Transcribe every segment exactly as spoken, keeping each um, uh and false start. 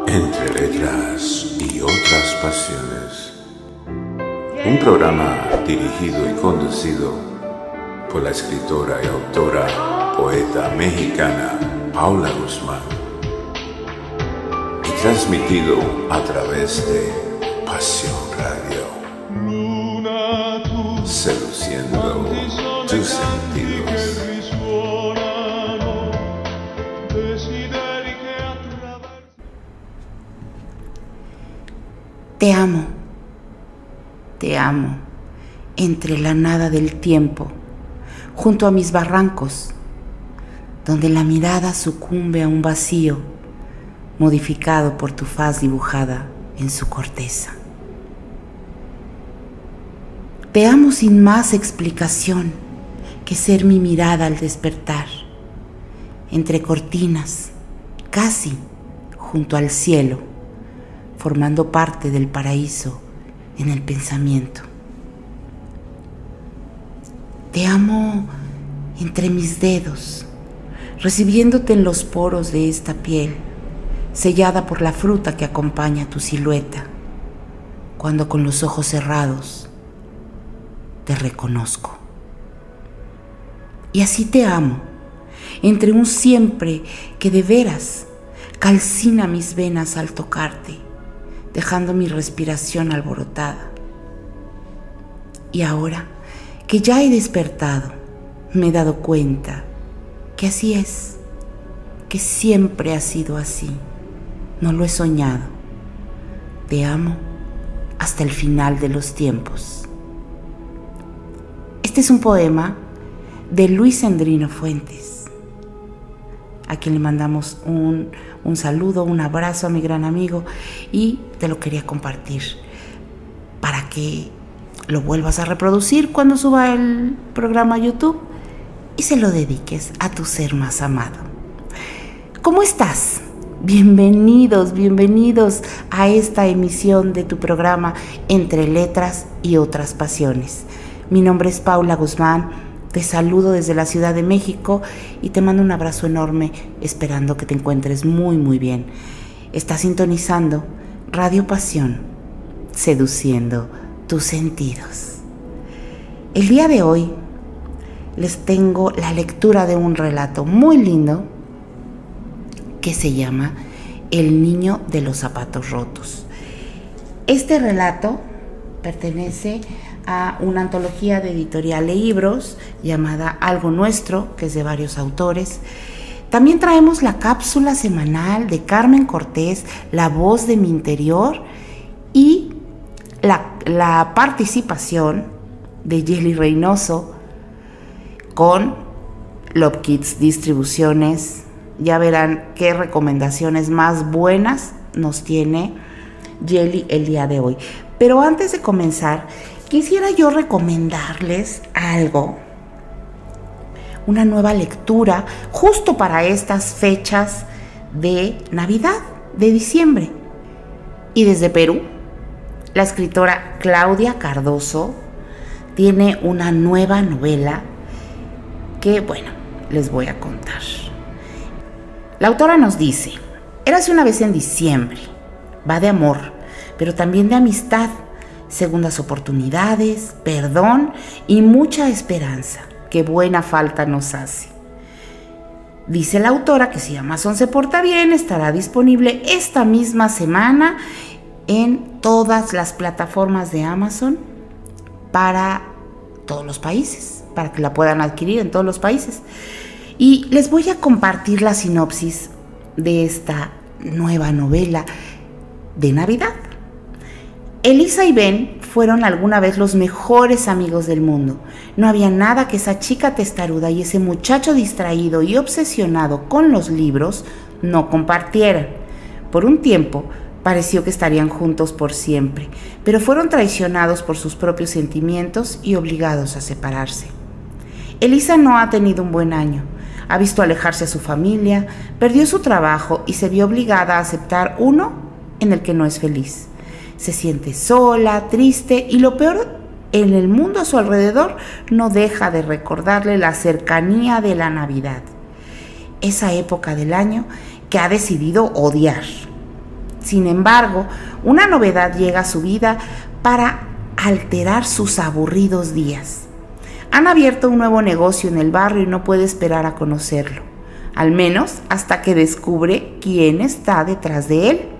Entre letras y otras pasiones. Un programa dirigido y conducido por la escritora y autora, poeta mexicana Paula Guzmán y transmitido a través de Pasión Radio, seduciendo tus sentidos. Te amo, te amo, entre la nada del tiempo, junto a mis barrancos, donde la mirada sucumbe a un vacío, modificado por tu faz dibujada en su corteza. Te amo sin más explicación que ser mi mirada al despertar, entre cortinas, casi junto al cielo, formando parte del paraíso en el pensamiento. Te amo entre mis dedos, recibiéndote en los poros de esta piel, sellada por la fruta que acompaña tu silueta, cuando con los ojos cerrados te reconozco. Y así te amo, entre un siempre que de veras calcina mis venas al tocarte, dejando mi respiración alborotada. Y ahora que ya he despertado, me he dado cuenta que así es, que siempre ha sido así. No lo he soñado. Te amo hasta el final de los tiempos. Este es un poema de Luis Endrino Fuentes, a quien le mandamos un, un saludo, un abrazo a mi gran amigo, y te lo quería compartir para que lo vuelvas a reproducir cuando suba el programa a YouTube y se lo dediques a tu ser más amado. ¿Cómo estás? Bienvenidos, bienvenidos a esta emisión de tu programa Entre Letras y Otras Pasiones. Mi nombre es Paula Guzmán. Te saludo desde la Ciudad de México y te mando un abrazo enorme, esperando que te encuentres muy muy bien. Estás sintonizando Radio Pasión, seduciendo tus sentidos. El día de hoy les tengo la lectura de un relato muy lindo que se llama El niño de los zapatos rotos. Este relato pertenece a una antología de Editorial Libros llamada Algo Nuestro, que es de varios autores. También traemos la cápsula semanal de Carmen Cortés, La Voz de mi Interior, y la, la participación de Yeli Reynoso con Love Kids Distribuciones. Ya verán qué recomendaciones más buenas nos tiene Yeli el día de hoy. Pero antes de comenzar, quisiera yo recomendarles algo, una nueva lectura justo para estas fechas de Navidad, de diciembre. Y desde Perú, la escritora Claudia Cardoso tiene una nueva novela que, bueno, les voy a contar. La autora nos dice: érase una vez en diciembre, va de amor, pero también de amistad, segundas oportunidades, perdón y mucha esperanza, que buena falta nos hace. Dice la autora que si Amazon se porta bien, estará disponible esta misma semana en todas las plataformas de Amazon para todos los países, para que la puedan adquirir en todos los países. Y les voy a compartir la sinopsis de esta nueva novela de Navidad. Elisa y Ben fueron alguna vez los mejores amigos del mundo. No había nada que esa chica testaruda y ese muchacho distraído y obsesionado con los libros no compartieran. Por un tiempo pareció que estarían juntos por siempre, pero fueron traicionados por sus propios sentimientos y obligados a separarse. Elisa no ha tenido un buen año. Ha visto alejarse a su familia, perdió su trabajo y se vio obligada a aceptar uno en el que no es feliz. Se siente sola, triste y lo peor, en el mundo a su alrededor no deja de recordarle la cercanía de la Navidad, esa época del año que ha decidido odiar. Sin embargo, una novedad llega a su vida para alterar sus aburridos días. Han abierto un nuevo negocio en el barrio y no puede esperar a conocerlo, al menos hasta que descubre quién está detrás de él.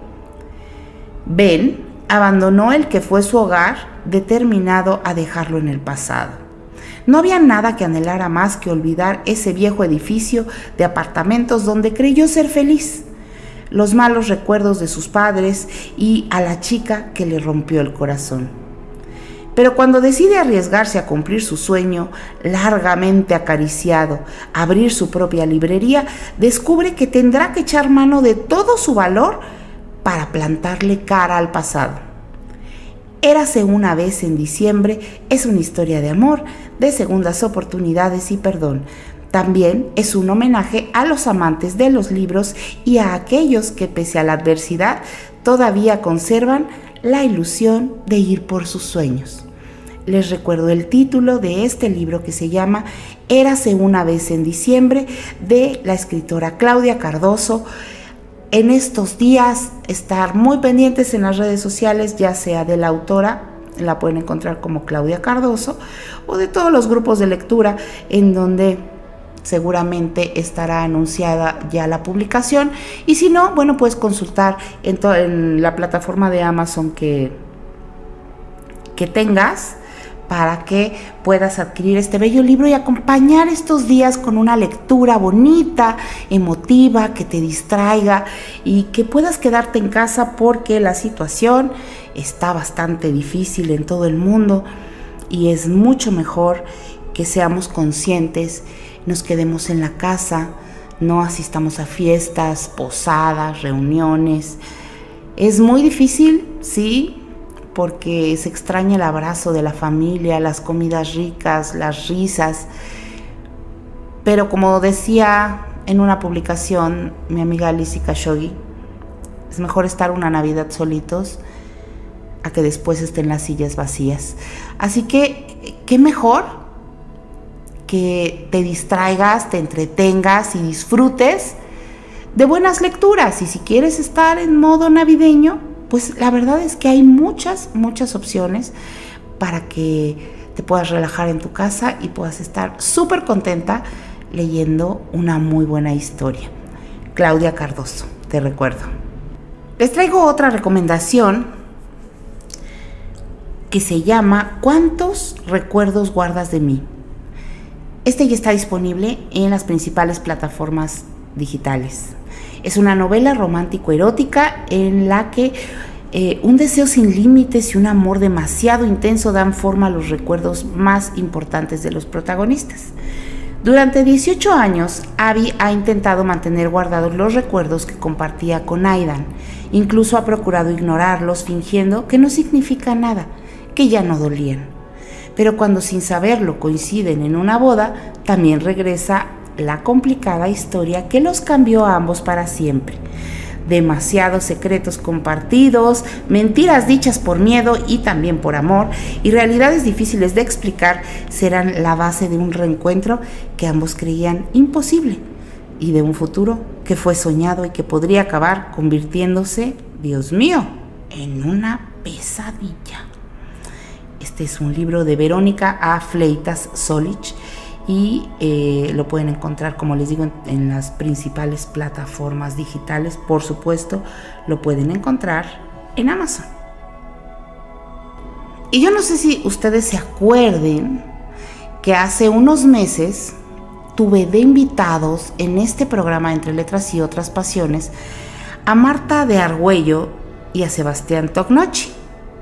Ben abandonó el que fue su hogar, determinado a dejarlo en el pasado. No había nada que anhelara más que olvidar ese viejo edificio de apartamentos donde creyó ser feliz, los malos recuerdos de sus padres y a la chica que le rompió el corazón. Pero cuando decide arriesgarse a cumplir su sueño, largamente acariciado, abrir su propia librería, descubre que tendrá que echar mano de todo su valor para plantarle cara al pasado. Érase una vez en diciembre es una historia de amor, de segundas oportunidades y perdón. También es un homenaje a los amantes de los libros y a aquellos que, pese a la adversidad, todavía conservan la ilusión de ir por sus sueños. Les recuerdo el título de este libro, que se llama Érase una vez en diciembre, de la escritora Claudia Cardoso. En estos días, estar muy pendientes en las redes sociales, ya sea de la autora, la pueden encontrar como Claudia Cardoso, o de todos los grupos de lectura en donde seguramente estará anunciada ya la publicación. Y si no, bueno, puedes consultar en, en la plataforma de Amazon que, que tengas, para que puedas adquirir este bello libro y acompañar estos días con una lectura bonita, emotiva, que te distraiga y que puedas quedarte en casa, porque la situación está bastante difícil en todo el mundo y es mucho mejor que seamos conscientes, nos quedemos en la casa, no asistamos a fiestas, posadas, reuniones. Es muy difícil, sí, porque se extraña el abrazo de la familia, las comidas ricas, las risas. Pero como decía en una publicación mi amiga Alicia Khashoggi, es mejor estar una Navidad solitos a que después estén las sillas vacías. Así que, ¿qué mejor que te distraigas, te entretengas y disfrutes de buenas lecturas? Y si quieres estar en modo navideño, pues la verdad es que hay muchas, muchas opciones para que te puedas relajar en tu casa y puedas estar súper contenta leyendo una muy buena historia. Claudia Cardoso, te recuerdo. Les traigo otra recomendación que se llama ¿Cuántos recuerdos guardas de mí? Este ya está disponible en las principales plataformas digitales. Es una novela romántico-erótica en la que eh, un deseo sin límites y un amor demasiado intenso dan forma a los recuerdos más importantes de los protagonistas. Durante dieciocho años, Abby ha intentado mantener guardados los recuerdos que compartía con Aidan. Incluso ha procurado ignorarlos, fingiendo que no significa nada, que ya no dolían. Pero cuando sin saberlo coinciden en una boda, también regresa la complicada historia que los cambió a ambos para siempre. Demasiados secretos compartidos, mentiras dichas por miedo y también por amor, y realidades difíciles de explicar serán la base de un reencuentro que ambos creían imposible y de un futuro que fue soñado y que podría acabar convirtiéndose, Dios mío, en una pesadilla. Este es un libro de Verónica A. Fleitas Solich y eh, lo pueden encontrar, como les digo, en, en las principales plataformas digitales. Por supuesto, lo pueden encontrar en Amazon. Y yo no sé si ustedes se acuerden que hace unos meses tuve de invitados en este programa Entre Letras y Otras Pasiones a Marta de Argüello y a Sebastián Tocnochi.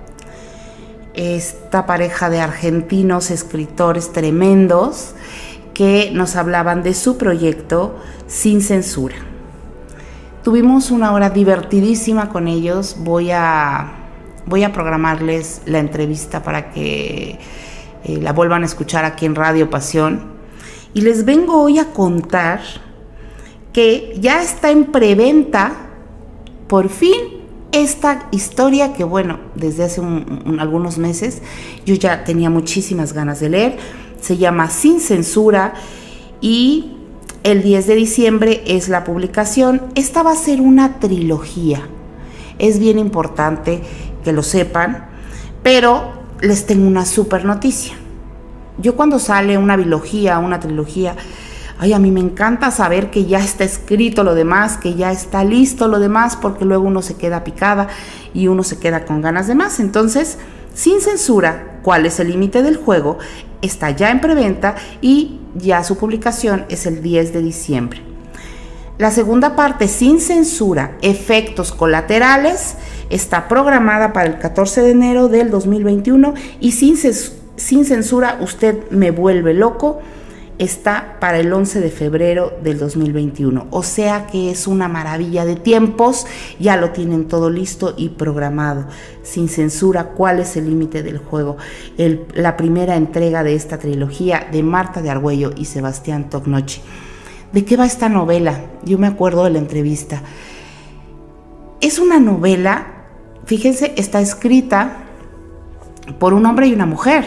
Esta pareja de argentinos escritores tremendos que nos hablaban de su proyecto Sin Censura. Tuvimos una hora divertidísima con ellos. Voy a, voy a programarles la entrevista para que eh, la vuelvan a escuchar aquí en Radio Pasión. Y les vengo hoy a contar que ya está en preventa, por fin, esta historia que, bueno, desde hace un, un, algunos meses yo ya tenía muchísimas ganas de leer. Se llama Sin Censura y el diez de diciembre es la publicación. Esta va a ser una trilogía. Es bien importante que lo sepan, pero les tengo una super noticia. Yo cuando sale una bilogía, una trilogía, ay, a mí me encanta saber que ya está escrito lo demás, que ya está listo lo demás, porque luego uno se queda picada y uno se queda con ganas de más. Entonces, Sin Censura, ¿cuál es el límite del juego?, está ya en preventa y ya su publicación es el diez de diciembre. La segunda parte, Sin Censura, Efectos Colaterales, está programada para el catorce de enero del dos mil veintiuno y Sin, Sin Censura, Usted me vuelve loco, está para el once de febrero del dos mil veintiuno. O sea que es una maravilla de tiempos, ya lo tienen todo listo y programado. Sin Censura, ¿cuál es el límite del juego? El, la primera entrega de esta trilogía de Marta de Argüello y Sebastián Tognochi. ¿De qué va esta novela? Yo me acuerdo de la entrevista. Es una novela, fíjense, está escrita por un hombre y una mujer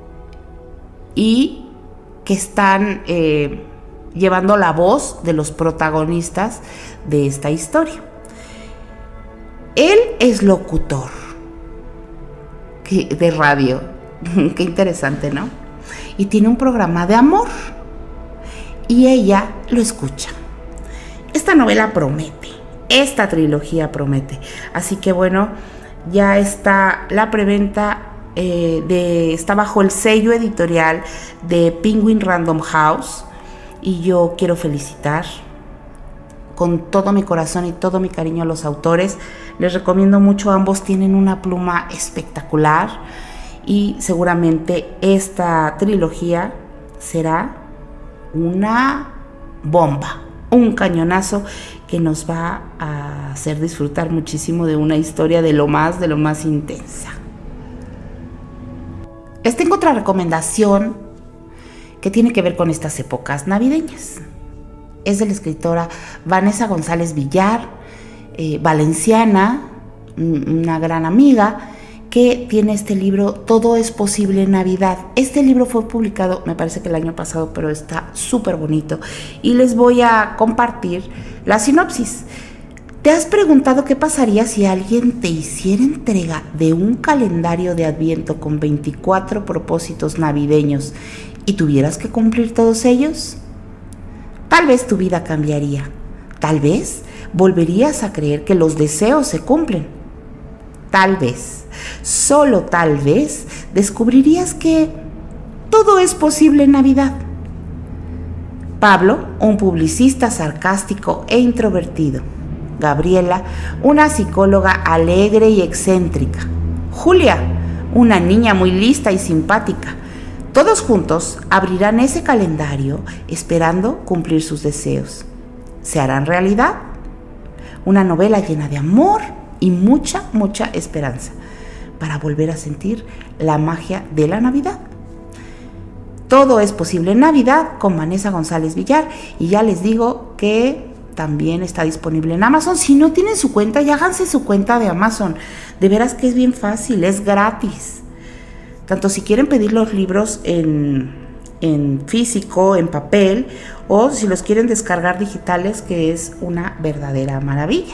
y que están eh, llevando la voz de los protagonistas de esta historia. Él es locutor de radio, qué interesante, ¿no? Y tiene un programa de amor y ella lo escucha. Esta novela promete, esta trilogía promete, así que bueno, ya está la preventa. Eh, de, está bajo el sello editorial de Penguin Random House y yo quiero felicitar con todo mi corazón y todo mi cariño a los autores. Les recomiendo mucho, ambos tienen una pluma espectacular y seguramente esta trilogía será una bomba, un cañonazo que nos va a hacer disfrutar muchísimo de una historia de lo más, de lo más intensa. Les tengo otra recomendación que tiene que ver con estas épocas navideñas. Es de la escritora Vanessa González Villar, eh, valenciana, una gran amiga, que tiene este libro, Todo es posible en Navidad. Este libro fue publicado, me parece que el año pasado, pero está súper bonito. Y les voy a compartir la sinopsis. ¿Te has preguntado qué pasaría si alguien te hiciera entrega de un calendario de Adviento con veinticuatro propósitos navideños y tuvieras que cumplir todos ellos? Tal vez tu vida cambiaría. Tal vez volverías a creer que los deseos se cumplen. Tal vez, solo tal vez, descubrirías que todo es posible en Navidad. Pablo, un publicista sarcástico e introvertido. Gabriela, una psicóloga alegre y excéntrica. Julia, una niña muy lista y simpática. Todos juntos abrirán ese calendario esperando cumplir sus deseos. ¿Se harán realidad? Una novela llena de amor y mucha, mucha esperanza para volver a sentir la magia de la Navidad. Todo es posible en Navidad con Vanessa González Villar y ya les digo que también está disponible en Amazon. Si no tienen su cuenta, ya háganse su cuenta de Amazon. De veras que es bien fácil, es gratis. Tanto si quieren pedir los libros en, en físico, en papel, o si los quieren descargar digitales, que es una verdadera maravilla.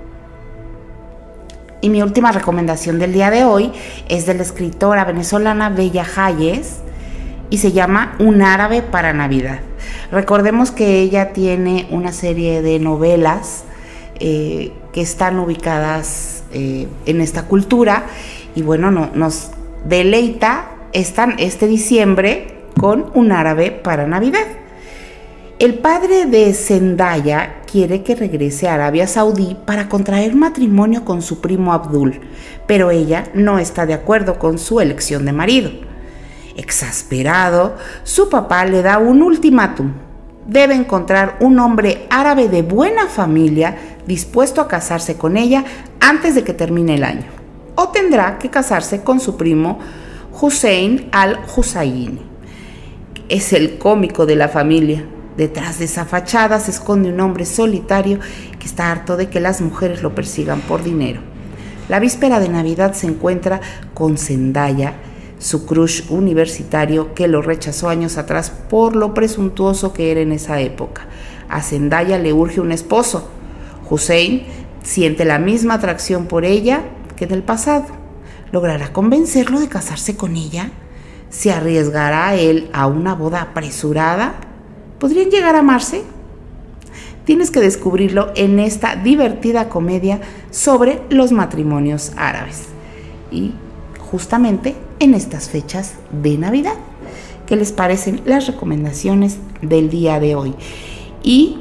Y mi última recomendación del día de hoy es de la escritora venezolana Bella Hayes y se llama Un árabe para Navidad. Recordemos que ella tiene una serie de novelas eh, que están ubicadas eh, en esta cultura y bueno, no, nos deleita esta, este diciembre con Un árabe para Navidad. El padre de Zendaya quiere que regrese a Arabia Saudí para contraer matrimonio con su primo Abdul, pero ella no está de acuerdo con su elección de marido. Exasperado, su papá le da un ultimátum. Debe encontrar un hombre árabe de buena familia dispuesto a casarse con ella antes de que termine el año, o tendrá que casarse con su primo Hussein al-Husayni. Es el cómico de la familia. Detrás de esa fachada se esconde un hombre solitario que está harto de que las mujeres lo persigan por dinero. La víspera de Navidad se encuentra con Zendaya, su crush universitario que lo rechazó años atrás por lo presuntuoso que era en esa época. A Zendaya le urge un esposo. Hussein siente la misma atracción por ella que en el pasado. ¿Logrará convencerlo de casarse con ella? ¿Se arriesgará él a una boda apresurada? ¿Podrían llegar a amarse? Tienes que descubrirlo en esta divertida comedia sobre los matrimonios árabes. Y justamente en estas fechas de Navidad. ¿Qué les parecen las recomendaciones del día de hoy? Y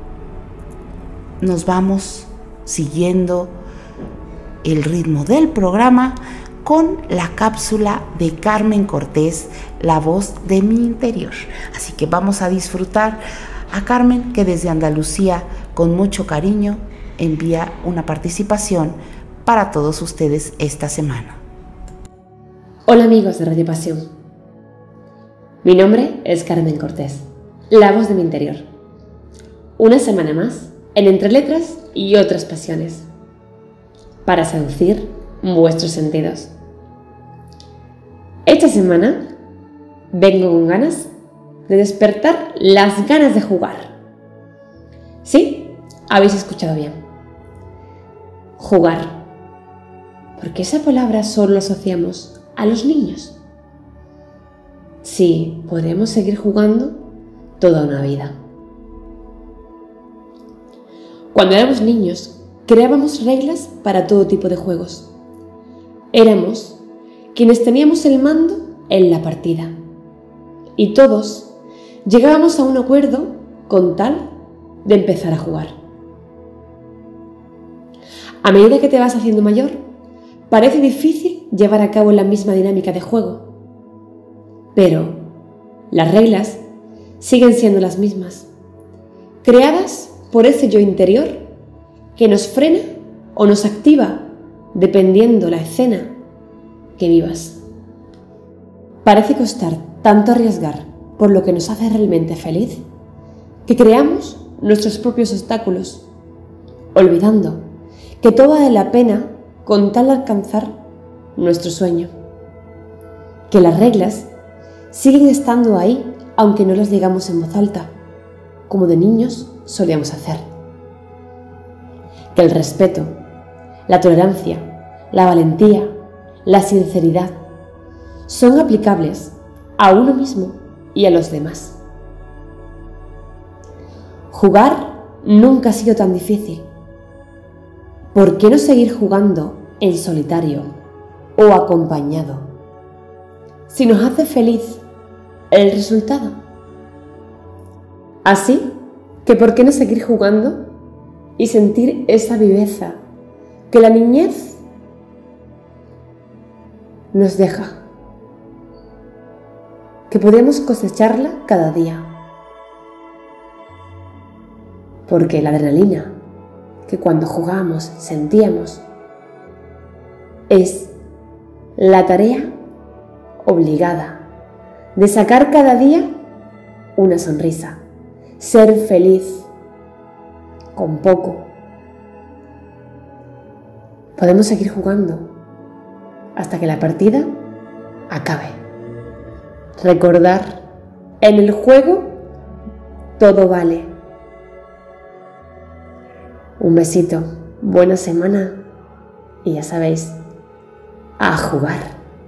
nos vamos siguiendo el ritmo del programa con la cápsula de Carmen Cortés, la voz de mi interior. Así que vamos a disfrutar a Carmen, que desde Andalucía, con mucho cariño, envía una participación para todos ustedes esta semana. Hola amigos de Radio Pasión. Mi nombre es Carmen Cortés, la voz de mi interior. Una semana más en Entre Letras y Otras Pasiones, para seducir vuestros sentidos. Esta semana vengo con ganas de despertar las ganas de jugar. Sí, habéis escuchado bien. Jugar. Porque esa palabra solo asociamos a los niños. Sí, podemos seguir jugando toda una vida. Cuando éramos niños, creábamos reglas para todo tipo de juegos. Éramos quienes teníamos el mando en la partida. Y todos llegábamos a un acuerdo con tal de empezar a jugar. A medida que te vas haciendo mayor, parece difícil llevar a cabo la misma dinámica de juego. Pero las reglas siguen siendo las mismas, creadas por ese yo interior que nos frena o nos activa dependiendo la escena que vivas. Parece costar tanto arriesgar por lo que nos hace realmente feliz que creamos nuestros propios obstáculos, olvidando que todo vale la pena con tal de alcanzar nuestro sueño. Que las reglas siguen estando ahí aunque no las digamos en voz alta, como de niños solíamos hacer. Que el respeto, la tolerancia, la valentía, la sinceridad son aplicables a uno mismo y a los demás. Jugar nunca ha sido tan difícil. ¿Por qué no seguir jugando en solitario o acompañado? Si nos hace feliz el resultado. Así que ¿por qué no seguir jugando y sentir esa viveza que la niñez nos deja? Que podemos cosecharla cada día. Porque la adrenalina que cuando jugamos sentíamos es la tarea obligada de sacar cada día una sonrisa, ser feliz con poco. Podemos seguir jugando hasta que la partida acabe. Recordar, en el juego todo vale. Un besito, buena semana y ya sabéis, a jugar.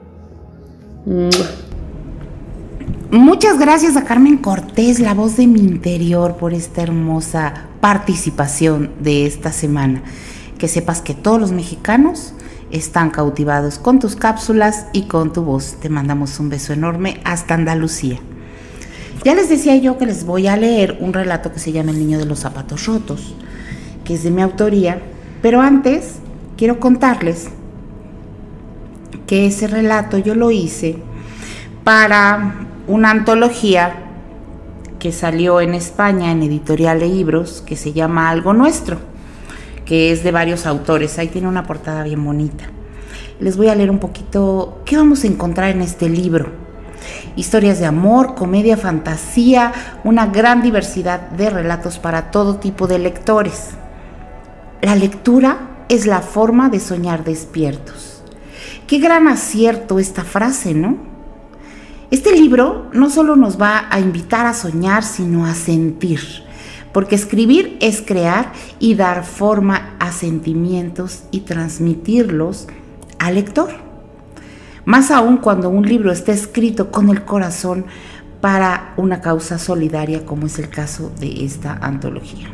Muchas gracias a Carmen Cortés, la voz de mi interior, por esta hermosa participación de esta semana. Que sepas que todos los mexicanos están cautivados con tus cápsulas y con tu voz. Te mandamos un beso enorme hasta Andalucía. Ya les decía yo que les voy a leer un relato que se llama El niño de los zapatos rotos, que es de mi autoría, pero antes quiero contarles que ese relato yo lo hice para una antología que salió en España en Editorial de Libros, que se llama Algo Nuestro, que es de varios autores. Ahí tiene una portada bien bonita. Les voy a leer un poquito qué vamos a encontrar en este libro. Historias de amor, comedia, fantasía, una gran diversidad de relatos para todo tipo de lectores. La lectura es la forma de soñar despiertos. Qué gran acierto esta frase, ¿no? Este libro no solo nos va a invitar a soñar, sino a sentir. porque escribir es crear y dar forma a sentimientos y transmitirlos al lector. Más aún cuando un libro está escrito con el corazón para una causa solidaria, como es el caso de esta antología.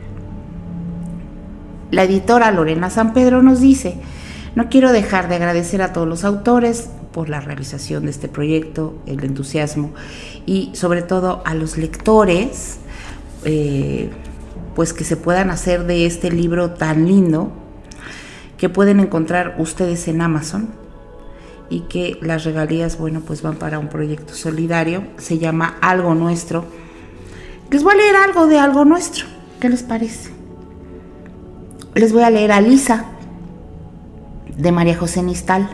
La editora Lorena San Pedro nos dice: no quiero dejar de agradecer a todos los autores por la realización de este proyecto, el entusiasmo, y sobre todo a los lectores, eh, pues que se puedan hacer de este libro tan lindo, que pueden encontrar ustedes en Amazon, y que las regalías, bueno, pues van para un proyecto solidario. Se llama Algo Nuestro. Les voy a leer algo de Algo Nuestro. ¿Qué les parece? Les voy a leer a Lisa, de María José Nistal.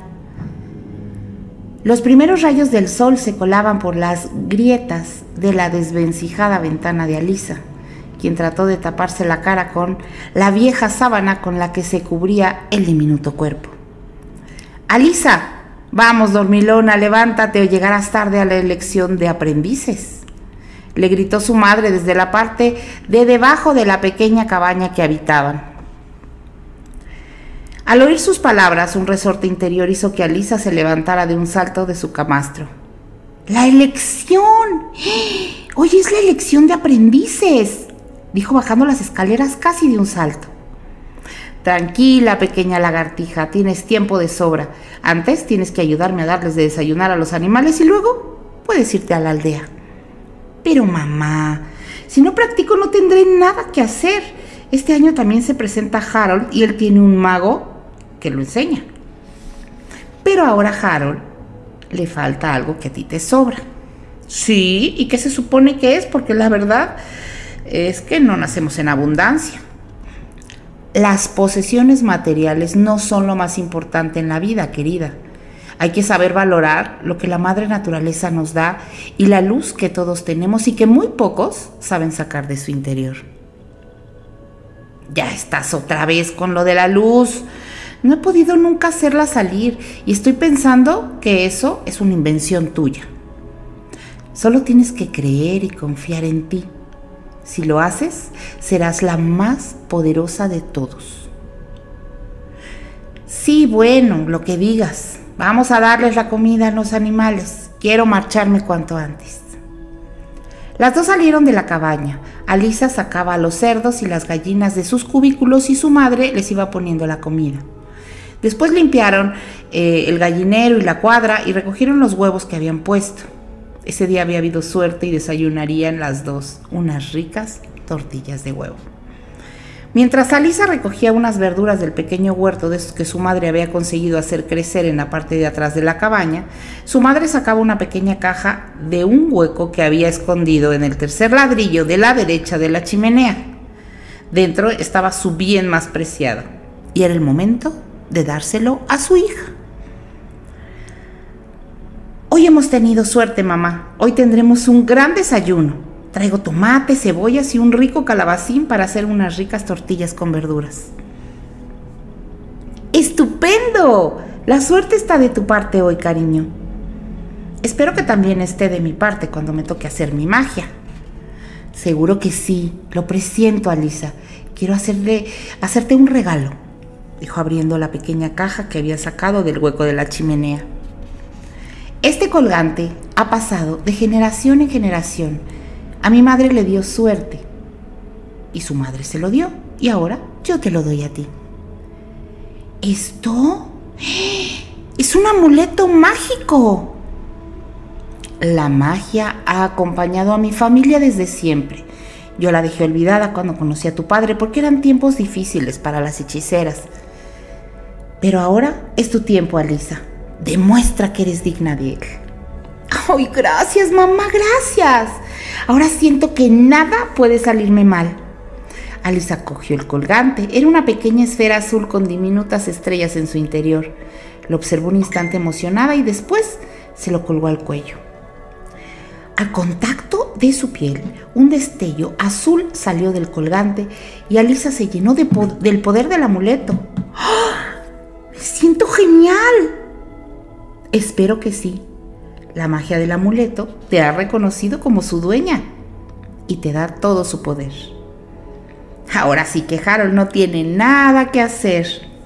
Los primeros rayos del sol se colaban por las grietas de la desvencijada ventana de Alisa, quien trató de taparse la cara con la vieja sábana con la que se cubría el diminuto cuerpo. Alisa, vamos, dormilona, levántate o llegarás tarde a la elección de aprendices, le gritó su madre desde la parte de debajo de la pequeña cabaña que habitaban. Al oír sus palabras, un resorte interior hizo que Alisa se levantara de un salto de su camastro. ¡La elección! ¡Hoy es la elección de aprendices!, dijo bajando las escaleras casi de un salto. Tranquila, pequeña lagartija, tienes tiempo de sobra. Antes tienes que ayudarme a darles de desayunar a los animales y luego puedes irte a la aldea. Pero mamá, si no practico no tendré nada que hacer. Este año también se presenta Harold y él tiene un mago que lo enseña. Pero ahora a Harold le falta algo que a ti te sobra. Sí, ¿y qué se supone que es? Porque la verdad es que no nacemos en abundancia. Las posesiones materiales no son lo más importante en la vida, querida. Hay que saber valorar lo que la madre naturaleza nos da y la luz que todos tenemos y que muy pocos saben sacar de su interior. Ya estás otra vez con lo de la luz. No he podido nunca hacerla salir y estoy pensando que eso es una invención tuya. Solo tienes que creer y confiar en ti. Si lo haces, serás la más poderosa de todos. Sí, bueno, lo que digas. Vamos a darles la comida a los animales. Quiero marcharme cuanto antes. Las dos salieron de la cabaña. Alisa sacaba a los cerdos y las gallinas de sus cubículos y su madre les iba poniendo la comida. Después limpiaron eh, el gallinero y la cuadra y recogieron los huevos que habían puesto. Ese día había habido suerte y desayunarían las dos unas ricas tortillas de huevo. Mientras Alisa recogía unas verduras del pequeño huerto de esos que su madre había conseguido hacer crecer en la parte de atrás de la cabaña, su madre sacaba una pequeña caja de un hueco que había escondido en el tercer ladrillo de la derecha de la chimenea. Dentro estaba su bien más preciado y era el momento de dárselo a su hija. Hoy hemos tenido suerte, mamá. Hoy tendremos un gran desayuno. Traigo tomate, cebollas y un rico calabacín para hacer unas ricas tortillas con verduras. ¡Estupendo! La suerte está de tu parte hoy, cariño. Espero que también esté de mi parte cuando me toque hacer mi magia. Seguro que sí, lo presiento, Alisa. Quiero hacerle, hacerte un regalo, dijo abriendo la pequeña caja que había sacado del hueco de la chimenea. Este colgante ha pasado de generación en generación. A mi madre le dio suerte y su madre se lo dio y ahora yo te lo doy a ti. ¿Esto? ¡Es un amuleto mágico! La magia ha acompañado a mi familia desde siempre. Yo la dejé olvidada cuando conocí a tu padre porque eran tiempos difíciles para las hechiceras. Pero ahora es tu tiempo, Alisa. Demuestra que eres digna de él. ¡Ay, gracias, mamá, gracias! Ahora siento que nada puede salirme mal. Alisa cogió el colgante. Era una pequeña esfera azul con diminutas estrellas en su interior. Lo observó un instante emocionada y después se lo colgó al cuello. Al contacto de su piel, un destello azul salió del colgante y Alisa se llenó de po- del poder del amuleto. ¡Oh! ¡Me siento genial! Espero que sí. La magia del amuleto te ha reconocido como su dueña y te da todo su poder. Ahora sí que Harold no tiene nada que hacer.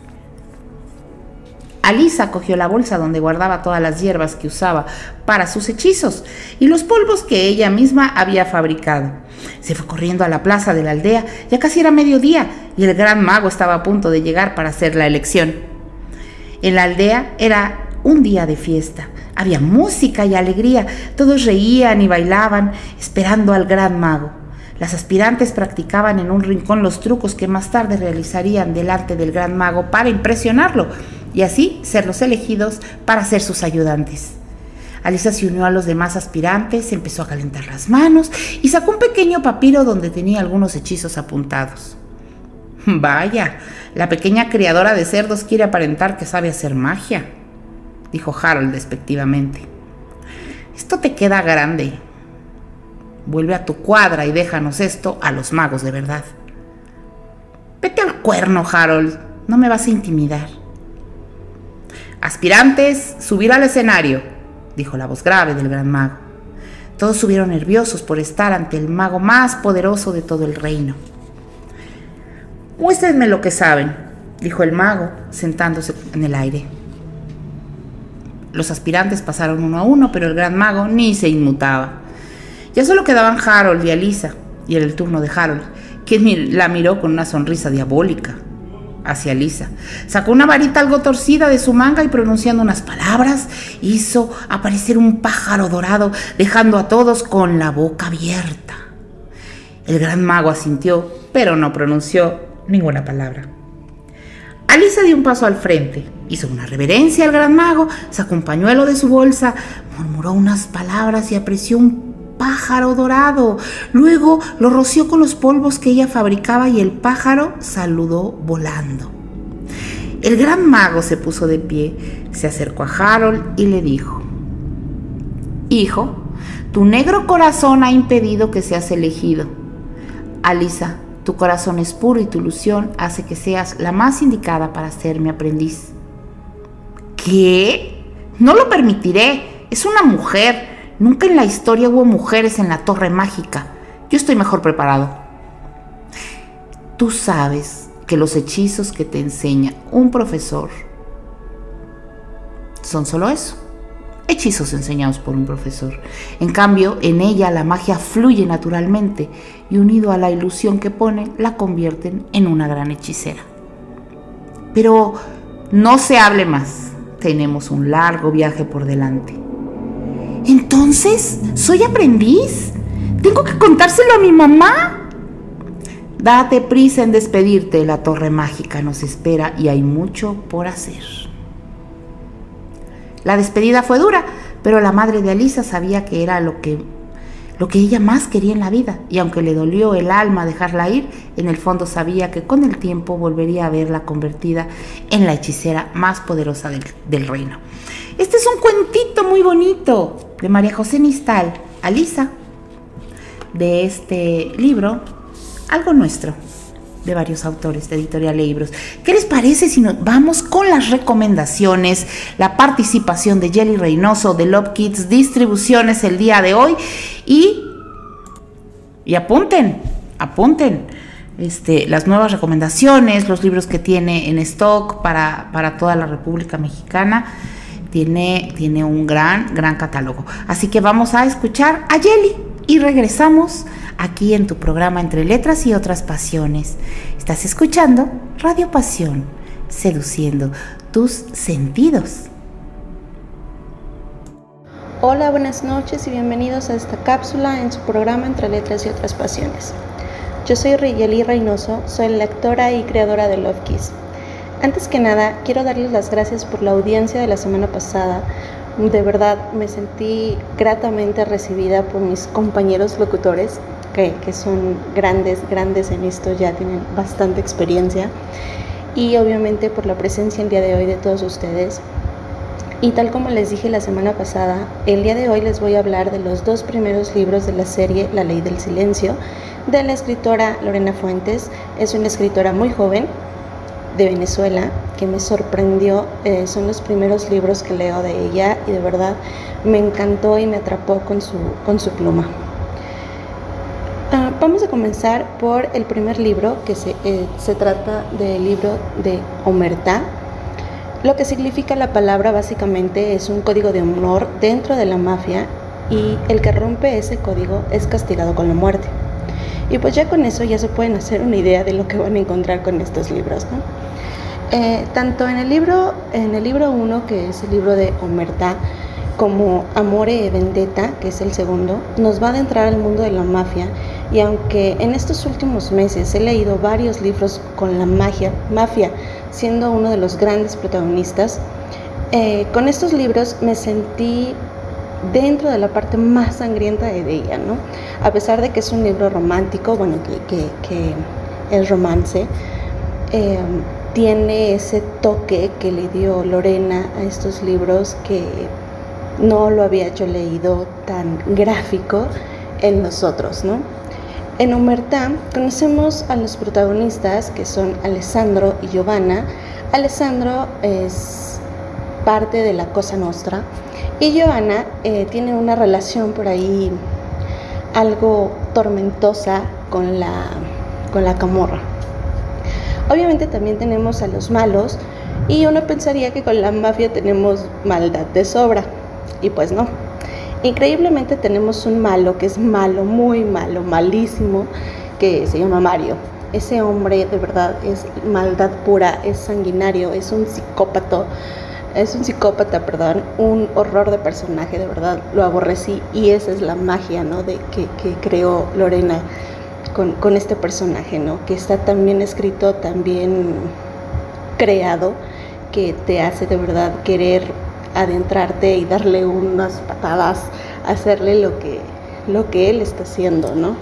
Alisa cogió la bolsa donde guardaba todas las hierbas que usaba para sus hechizos y los polvos que ella misma había fabricado. Se fue corriendo a la plaza de la aldea, ya casi era mediodía y el gran mago estaba a punto de llegar para hacer la elección. En la aldea era un día de fiesta, había música y alegría, todos reían y bailaban esperando al gran mago. Las aspirantes practicaban en un rincón los trucos que más tarde realizarían delante del gran mago para impresionarlo y así ser los elegidos para ser sus ayudantes. Alisa se unió a los demás aspirantes, empezó a calentar las manos y sacó un pequeño papiro donde tenía algunos hechizos apuntados. «Vaya, la pequeña criadora de cerdos quiere aparentar que sabe hacer magia», dijo Harold despectivamente. «Esto te queda grande. Vuelve a tu cuadra y déjanos esto a los magos de verdad». «Vete al cuerno, Harold, no me vas a intimidar». «Aspirantes, subir al escenario», dijo la voz grave del gran mago. Todos subieron nerviosos por estar ante el mago más poderoso de todo el reino. «Muéstrenme lo que saben», dijo el mago, sentándose en el aire. Los aspirantes pasaron uno a uno, pero el gran mago ni se inmutaba. Ya solo quedaban Harold y Alisa, y era el turno de Harold, quien la miró con una sonrisa diabólica hacia Alisa. Sacó una varita algo torcida de su manga y pronunciando unas palabras, hizo aparecer un pájaro dorado, dejando a todos con la boca abierta. El gran mago asintió, pero no pronunció ninguna palabra. Alisa dio un paso al frente, hizo una reverencia al gran mago, sacó un pañuelo de su bolsa, murmuró unas palabras y apreció un pájaro dorado. Luego lo roció con los polvos que ella fabricaba y el pájaro saludó volando. El gran mago se puso de pie, se acercó a Harold y le dijo: «Hijo, tu negro corazón ha impedido que seas elegido. Alisa, tu corazón es puro y tu ilusión hace que seas la más indicada para ser mi aprendiz». «¿Qué? No lo permitiré. Es una mujer. Nunca en la historia hubo mujeres en la torre mágica. Yo estoy mejor preparado». «Tú sabes que los hechizos que te enseña un profesor son solo eso, hechizos enseñados por un profesor. En cambio, en ella la magia fluye naturalmente y unido a la ilusión que pone, la convierten en una gran hechicera. Pero no se hable más. Tenemos un largo viaje por delante». «¿Entonces soy aprendiz? ¿Tengo que contárselo a mi mamá?» «Date prisa en despedirte, la torre mágica nos espera y hay mucho por hacer». La despedida fue dura, pero la madre de Alisa sabía que era lo que, lo que ella más quería en la vida, y aunque le dolió el alma dejarla ir, en el fondo sabía que con el tiempo volvería a verla convertida en la hechicera más poderosa del, del reino. Este es un cuentito muy bonito de María José Nistal, Alisa, de este libro, Algo Nuestro, de varios autores de Editorial Libros. ¿Qué les parece si nos vamos con las recomendaciones, la participación de Yeli Reynoso de Love Kids Distribuciones el día de hoy? Y, y apunten, apunten este, las nuevas recomendaciones, los libros que tiene en stock para, para toda la República Mexicana. Tiene, tiene un gran, gran catálogo. Así que vamos a escuchar a Yeli y regresamos aquí en tu programa Entre Letras y Otras Pasiones. Estás escuchando Radio Pasión, seduciendo tus sentidos. Hola, buenas noches y bienvenidos a esta cápsula en su programa Entre Letras y Otras Pasiones. Yo soy Yeli Reynoso, soy lectora y creadora de Love Kids. Antes que nada, quiero darles las gracias por la audiencia de la semana pasada. De verdad, me sentí gratamente recibida por mis compañeros locutores, que, que son grandes, grandes en esto, ya tienen bastante experiencia. Y obviamente por la presencia el día de hoy de todos ustedes. Y tal como les dije la semana pasada, el día de hoy les voy a hablar de los dos primeros libros de la serie La Ley del Silencio, de la escritora Lorena Fuentes. Es una escritora muy joven, de Venezuela, que me sorprendió. Eh, son los primeros libros que leo de ella y de verdad me encantó y me atrapó con su, con su pluma. Uh, vamos a comenzar por el primer libro, que se, eh, se trata del libro de Omertá. Lo que significa la palabra básicamente es un código de honor dentro de la mafia, y el que rompe ese código es castigado con la muerte. Y pues ya con eso ya se pueden hacer una idea de lo que van a encontrar con estos libros, ¿no? Eh, tanto en el libro en el libro uno, que es el libro de Omertá, como Amore e Vendetta, que es el segundo, nos va a adentrar al mundo de la mafia. Y aunque en estos últimos meses he leído varios libros con la magia, mafia siendo uno de los grandes protagonistas, eh, con estos libros me sentí dentro de la parte más sangrienta de ella, ¿no? A pesar de que es un libro romántico, bueno, que, que, que es romance, eh, tiene ese toque que le dio Lorena a estos libros, que no lo había yo leído tan gráfico en los otros, ¿no? En Omertá conocemos a los protagonistas, que son Alessandro y Giovanna. Alessandro es parte de la Cosa Nostra y Giovanna eh, tiene una relación por ahí algo tormentosa con la, con la camorra. Obviamente también tenemos a los malos, y uno pensaría que con la mafia tenemos maldad de sobra, y pues no. Increíblemente tenemos un malo que es malo, muy malo, malísimo, que se llama Mario. Ese hombre de verdad es maldad pura, es sanguinario, es un psicópata, es un psicópata, perdón, un horror de personaje, de verdad lo aborrecí, y esa es la magia, ¿no?, de que, que creó Lorena con, con este personaje, ¿no?, que está tan bien escrito, tan bien creado, que te hace de verdad querer adentrarte y darle unas patadas, hacerle lo que, lo que él está haciendo, ¿no?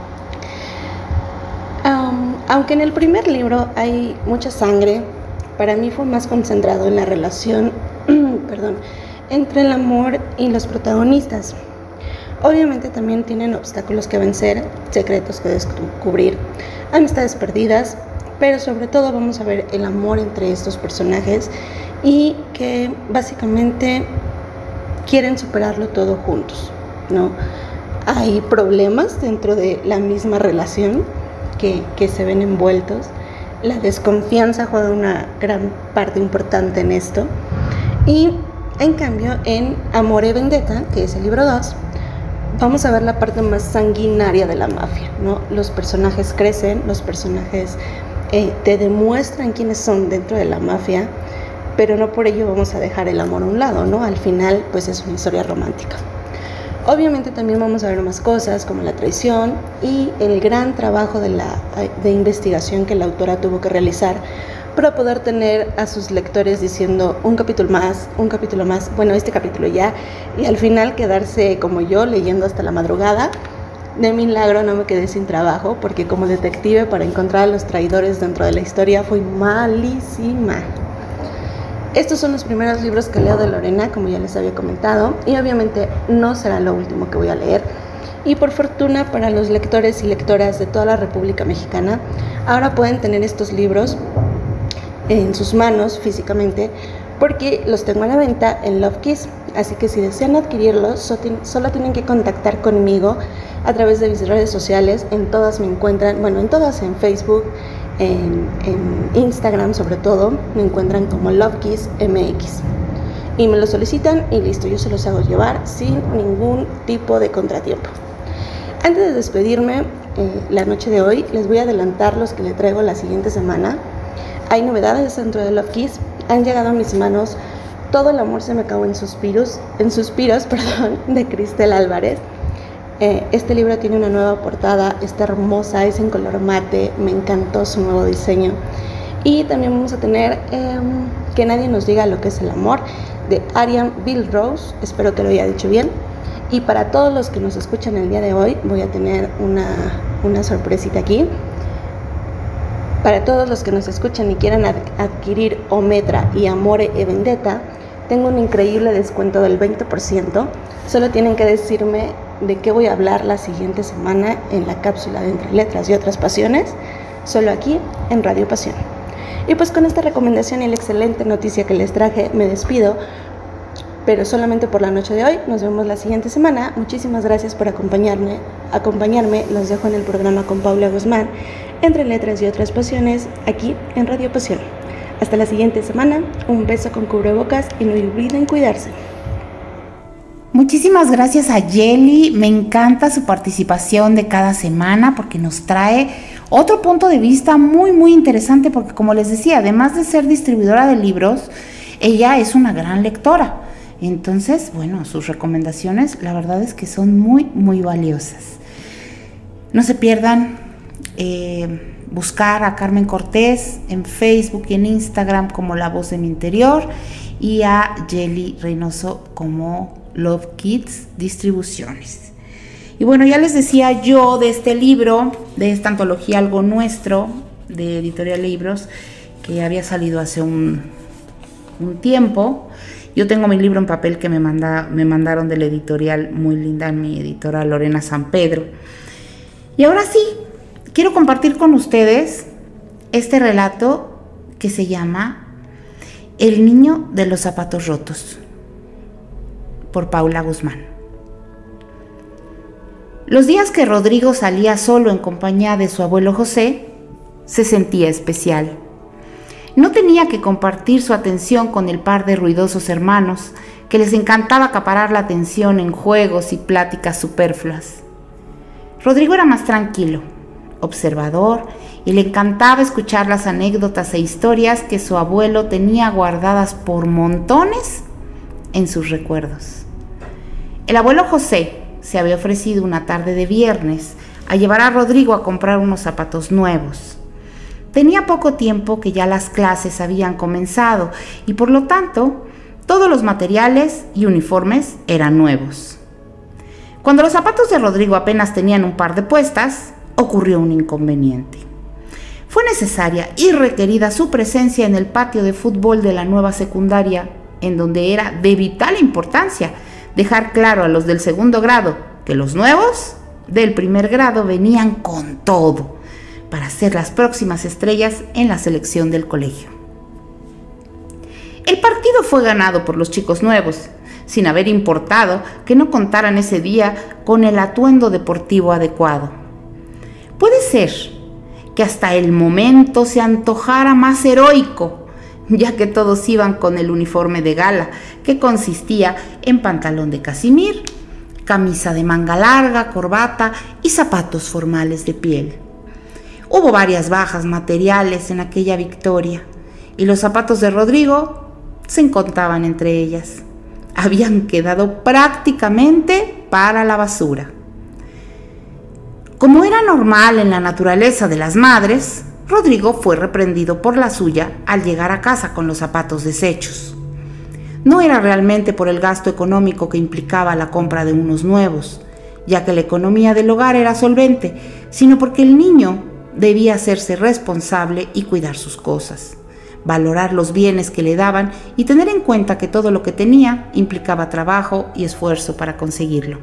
Um, aunque en el primer libro hay mucha sangre, para mí fue más concentrado en la relación perdón, entre el amor y los protagonistas. Obviamente también tienen obstáculos que vencer, secretos que descubrir, amistades perdidas, pero sobre todo vamos a ver el amor entre estos personajes, y que básicamente quieren superarlo todo juntos, ¿no? Hay problemas dentro de la misma relación que, que se ven envueltos. La desconfianza juega una gran parte importante en esto. Y en cambio en Amore e Vendetta, que es el libro dos, vamos a ver la parte más sanguinaria de la mafia, ¿no? Los personajes crecen, los personajes eh, te demuestran quiénes son dentro de la mafia, pero no por ello vamos a dejar el amor a un lado, ¿no? Al final, pues es una historia romántica. Obviamente también vamos a ver más cosas como la traición y el gran trabajo de, la, de investigación que la autora tuvo que realizar para poder tener a sus lectores diciendo un capítulo más, un capítulo más, bueno, este capítulo ya, y al final quedarse como yo leyendo hasta la madrugada. De milagro no me quedé sin trabajo, porque como detective para encontrar a los traidores dentro de la historia fui malísima. Estos son los primeros libros que leo de Lorena, como ya les había comentado, y obviamente no será lo último que voy a leer. Y por fortuna para los lectores y lectoras de toda la República Mexicana, ahora pueden tener estos libros en sus manos físicamente, porque los tengo a la venta en Love Kiss. Así que si desean adquirirlos, solo tienen que contactar conmigo a través de mis redes sociales. En todas me encuentran, bueno, en todas, en Facebook, En, en Instagram sobre todo, me encuentran como Love Kiss M X, y me lo solicitan y listo, yo se los hago llevar sin ningún tipo de contratiempo. Antes de despedirme eh, la noche de hoy, les voy a adelantar los que le traigo la siguiente semana. Hay novedades dentro de Love Kiss, han llegado a mis manos Todo el amor se me acabó en suspiros, en suspiros, perdón, de Cristel Álvarez. Eh, este libro tiene una nueva portada, está hermosa, es en color mate, me encantó su nuevo diseño. Y también vamos a tener eh, Que nadie nos diga lo que es el amor, de Ariane Bilrose, espero que lo haya dicho bien. Y para todos los que nos escuchan el día de hoy, voy a tener una, una sorpresita aquí. Para todos los que nos escuchan y quieran ad- adquirir Omertá y Amore e Vendetta, tengo un increíble descuento del veinte por ciento. Solo tienen que decirme de qué voy a hablar la siguiente semana en la cápsula de Entre Letras y Otras Pasiones, solo aquí en Radio Pasión. Y pues con esta recomendación y la excelente noticia que les traje, me despido. pero solamente por la noche de hoy. Nos vemos la siguiente semana. Muchísimas gracias por acompañarme. acompañarme. Los dejo en el programa con Paula Guzmán, Entre Letras y Otras Pasiones, aquí en Radio Pasión. Hasta la siguiente semana. Un beso con cubrebocas y no olviden cuidarse. Muchísimas gracias a Yeli, me encanta su participación de cada semana porque nos trae otro punto de vista muy muy interesante, porque como les decía, además de ser distribuidora de libros, ella es una gran lectora. Entonces, bueno, sus recomendaciones la verdad es que son muy muy valiosas. No se pierdan eh, buscar a Carmen Cortés en Facebook y en Instagram como La Voz de Mi Interior, y a Yeli Reynoso como Love Kids Distribuciones. Y bueno, ya les decía yo de este libro, de esta antología Algo Nuestro, de Editorial Libros, que había salido hace un, un tiempo. Yo tengo mi libro en papel que me, manda, me mandaron de la editorial, muy linda, mi editora Lorena San Pedro. Y ahora sí, quiero compartir con ustedes este relato que se llama El niño de los zapatos rotos, por Paula Guzmán. Los días que Rodrigo salía solo en compañía de su abuelo José, se sentía especial. No tenía que compartir su atención con el par de ruidosos hermanos que les encantaba acaparar la atención en juegos y pláticas superfluas. Rodrigo era más tranquilo, observador, y le encantaba escuchar las anécdotas e historias que su abuelo tenía guardadas por montones en sus recuerdos. El abuelo José se había ofrecido una tarde de viernes a llevar a Rodrigo a comprar unos zapatos nuevos. Tenía poco tiempo que ya las clases habían comenzado y por lo tanto todos los materiales y uniformes eran nuevos. Cuando los zapatos de Rodrigo apenas tenían un par de puestas, ocurrió un inconveniente. Fue necesaria y requerida su presencia en el patio de fútbol de la nueva secundaria, en donde era de vital importancia dejar claro a los del segundo grado que los nuevos del primer grado venían con todo para ser las próximas estrellas en la selección del colegio. El partido fue ganado por los chicos nuevos, sin haber importado que no contaran ese día con el atuendo deportivo adecuado. Puede ser que hasta el momento se antojara más heroico, ya que todos iban con el uniforme de gala, que consistía en pantalón de casimir, camisa de manga larga, corbata y zapatos formales de piel. Hubo varias bajas materiales en aquella victoria, y los zapatos de Rodrigo se encontraban entre ellas. Habían quedado prácticamente para la basura. Como era normal en la naturaleza de las madres, Rodrigo fue reprendido por la suya al llegar a casa con los zapatos deshechos. No era realmente por el gasto económico que implicaba la compra de unos nuevos, ya que la economía del hogar era solvente, sino porque el niño debía hacerse responsable y cuidar sus cosas, valorar los bienes que le daban y tener en cuenta que todo lo que tenía implicaba trabajo y esfuerzo para conseguirlo.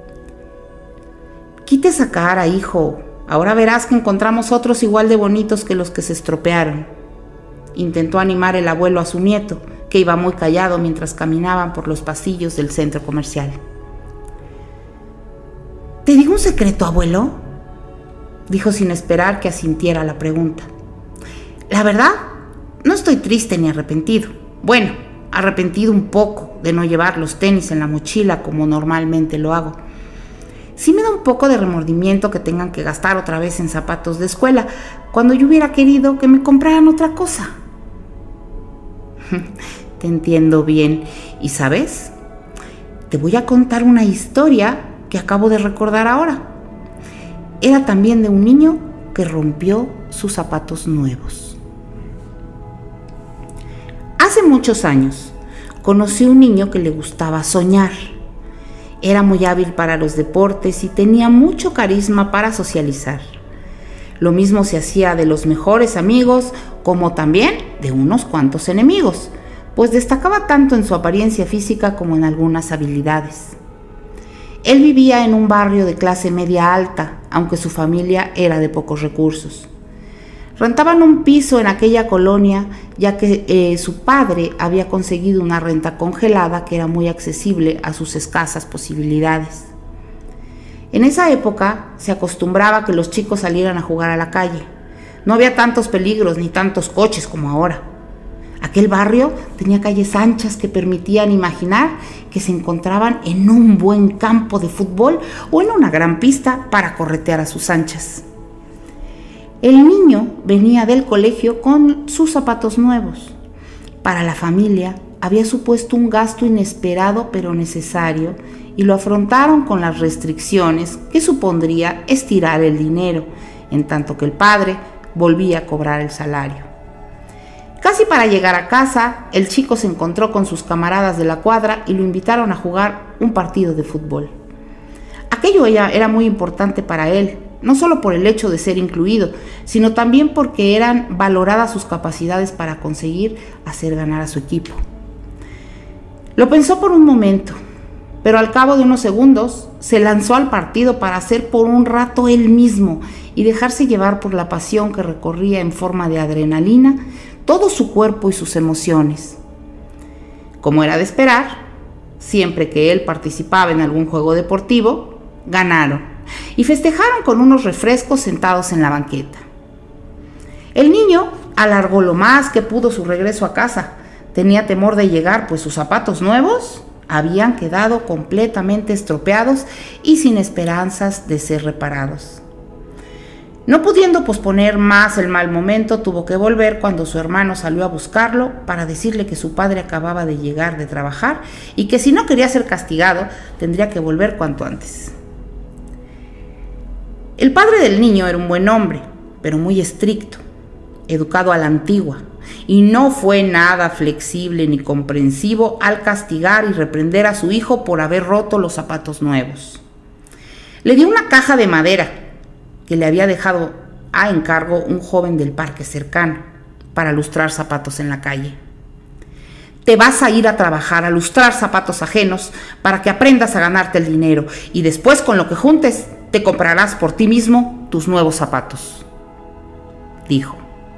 Quite esa cara, hijo. Ahora verás que encontramos otros igual de bonitos que los que se estropearon. Intentó animar el abuelo a su nieto, que iba muy callado mientras caminaban por los pasillos del centro comercial. ¿Te digo un secreto, abuelo?, dijo sin esperar que asintiera la pregunta. La verdad, no estoy triste ni arrepentido. Bueno, arrepentido un poco de no llevar los tenis en la mochila como normalmente lo hago. Sí me da un poco de remordimiento que tengan que gastar otra vez en zapatos de escuela, cuando yo hubiera querido que me compraran otra cosa. Te entiendo bien. ¿Y sabes? Te voy a contar una historia que acabo de recordar ahora. Era también de un niño que rompió sus zapatos nuevos. Hace muchos años conocí a un niño que le gustaba soñar. Era muy hábil para los deportes y tenía mucho carisma para socializar. Lo mismo se hacía de los mejores amigos como también de unos cuantos enemigos, pues destacaba tanto en su apariencia física como en algunas habilidades. Él vivía en un barrio de clase media alta, aunque su familia era de pocos recursos. Rentaban un piso en aquella colonia, ya que eh, su padre había conseguido una renta congelada que era muy accesible a sus escasas posibilidades. En esa época se acostumbraba que los chicos salieran a jugar a la calle. No había tantos peligros ni tantos coches como ahora. Aquel barrio tenía calles anchas que permitían imaginar que se encontraban en un buen campo de fútbol o en una gran pista para corretear a sus anchas. El niño venía del colegio con sus zapatos nuevos. Para la familia había supuesto un gasto inesperado pero necesario y lo afrontaron con las restricciones que supondría estirar el dinero, en tanto que el padre volvía a cobrar el salario. Casi para llegar a casa, el chico se encontró con sus camaradas de la cuadra y lo invitaron a jugar un partido de fútbol. Aquello era muy importante para él, no solo por el hecho de ser incluido, sino también porque eran valoradas sus capacidades para conseguir hacer ganar a su equipo. Lo pensó por un momento, pero al cabo de unos segundos se lanzó al partido para hacer por un rato él mismo y dejarse llevar por la pasión que recorría en forma de adrenalina todo su cuerpo y sus emociones. Como era de esperar, siempre que él participaba en algún juego deportivo, ganaron y festejaron con unos refrescos sentados en la banqueta. El niño alargó lo más que pudo su regreso a casa. Tenía temor de llegar, pues sus zapatos nuevos habían quedado completamente estropeados y sin esperanzas de ser reparados. No pudiendo posponer más el mal momento, tuvo que volver cuando su hermano salió a buscarlo para decirle que su padre acababa de llegar de trabajar y que si no quería ser castigado, tendría que volver cuanto antes. El padre del niño era un buen hombre, pero muy estricto, educado a la antigua, y no fue nada flexible ni comprensivo al castigar y reprender a su hijo por haber roto los zapatos nuevos. Le dio una caja de madera que le había dejado a encargo un joven del parque cercano para lustrar zapatos en la calle. Te vas a ir a trabajar a lustrar zapatos ajenos para que aprendas a ganarte el dinero y después con lo que juntes te comprarás por ti mismo tus nuevos zapatos, dijo.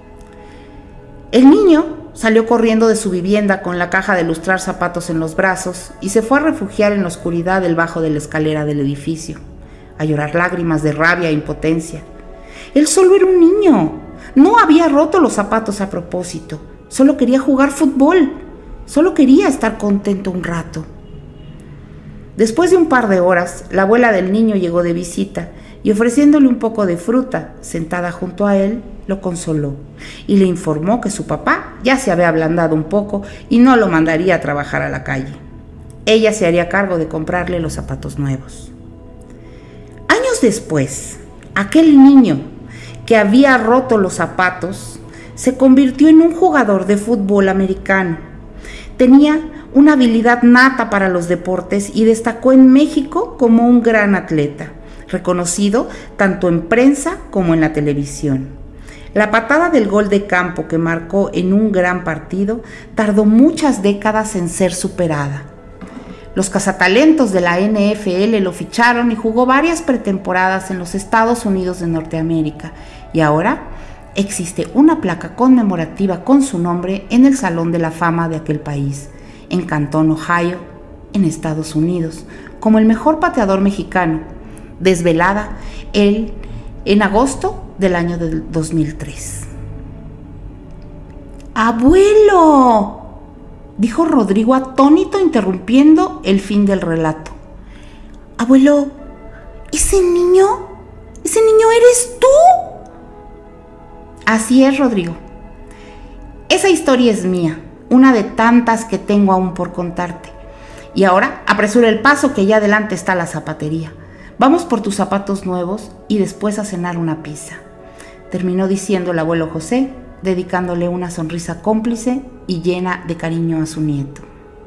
El niño salió corriendo de su vivienda con la caja de lustrar zapatos en los brazos y se fue a refugiar en la oscuridad del bajo de la escalera del edificio, a llorar lágrimas de rabia e impotencia. Él solo era un niño, no había roto los zapatos a propósito, solo quería jugar fútbol, solo quería estar contento un rato. Después de un par de horas, la abuela del niño llegó de visita y ofreciéndole un poco de fruta, sentada junto a él, lo consoló y le informó que su papá ya se había ablandado un poco y no lo mandaría a trabajar a la calle. Ella se haría cargo de comprarle los zapatos nuevos. Años después, aquel niño que había roto los zapatos se convirtió en un jugador de fútbol americano. Tenía una habilidad nata para los deportes y destacó en México como un gran atleta, reconocido tanto en prensa como en la televisión. La patada del gol de campo que marcó en un gran partido tardó muchas décadas en ser superada. Los cazatalentos de la N F L lo ficharon y jugó varias pretemporadas en los Estados Unidos de Norteamérica y ahora existe una placa conmemorativa con su nombre en el Salón de la Fama de aquel país, en Canton, Ohio, en Estados Unidos, como el mejor pateador mexicano, desvelada él en agosto del año del dos mil tres. ¡Abuelo!, dijo Rodrigo atónito, interrumpiendo el fin del relato. Abuelo, ¿ese niño? ¿Ese niño eres tú? Así es, Rodrigo. Esa historia es mía, una de tantas que tengo aún por contarte. Y ahora apresura el paso, que ya adelante está la zapatería. Vamos por tus zapatos nuevos y después a cenar una pizza, terminó diciendo el abuelo José, dedicándole una sonrisa cómplice y llena de cariño a su nieto.